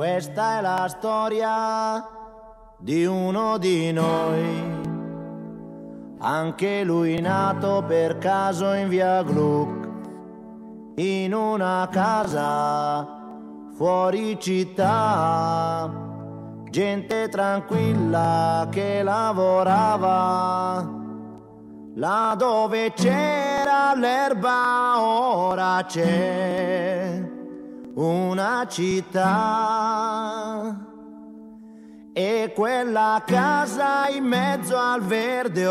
Questa è la storia di uno di noi, anche lui nato per caso in via Gluck, in una casa fuori città, gente tranquilla che lavorava, là dove c'era l'erba ora c'è una città, e quella casa in mezzo al verde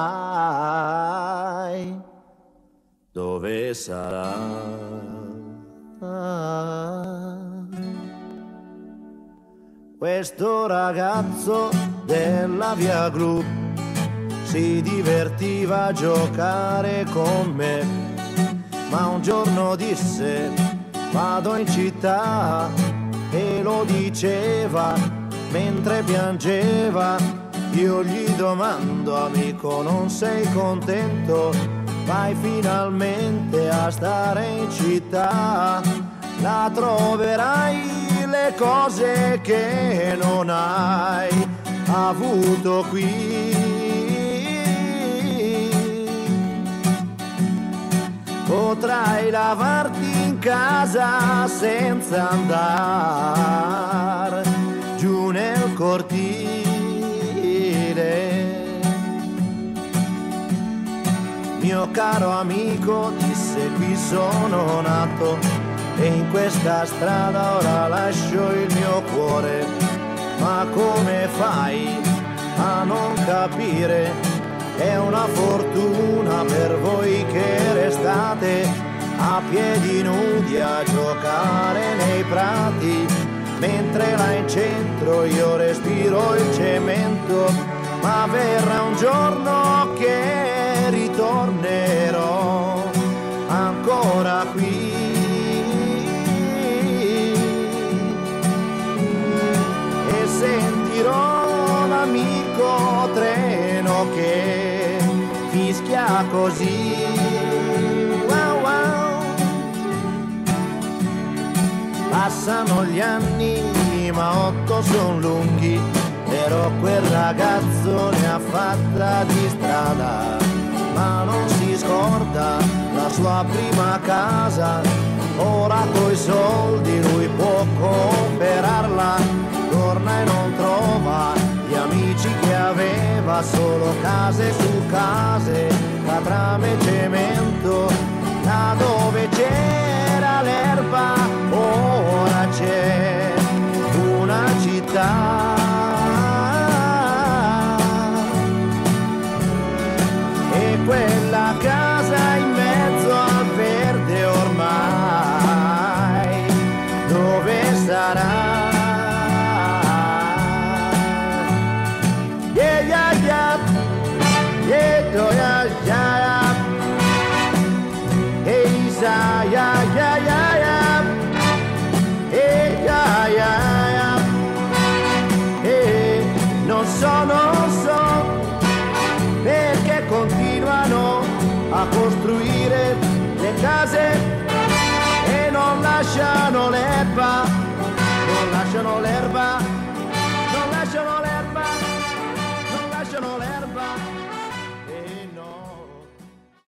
ormai dove sarà? Questo ragazzo della via Gluck si divertiva a giocare con me, ma un giorno disse: vado in città, e lo diceva mentre piangeva. Io gli domando: amico, non sei contento? Vai finalmente a stare in città, là troverai le cose che non hai avuto qui. Potrai lavarti in casa senza andare giù nel cortile. Mio caro amico, disse, qui sono nato e in questa strada ora lascio il mio cuore. Ma come fai a non capire? È una fortuna per voi che restate a piedi nudi a giocare nei prati, mentre là in centro io respiro il cemento. Ma verrà un giorno che ritornerò ancora qui, e sentirò l'amico treno che fischia così. Wow, wow. Passano gli anni, ma 8 son lunghi, però quel ragazzo ne ha fatta di strada, ma non si scorda la sua prima casa. Ora coi soldi lui può comprarla, torna e non trova gli amici che aveva, solo case su case, catrame e cemento. Là dove c'era l'erba ora c'è una città, e quella casa in mezzo al verde ormai dove sarà? Yeah, yeah, yeah, yeah, oh, yeah, yeah, hey, yeah, yeah, yeah, yeah, hey, yeah, yeah, hey, non so perché continuano a costruire le case e non lasciano l'erba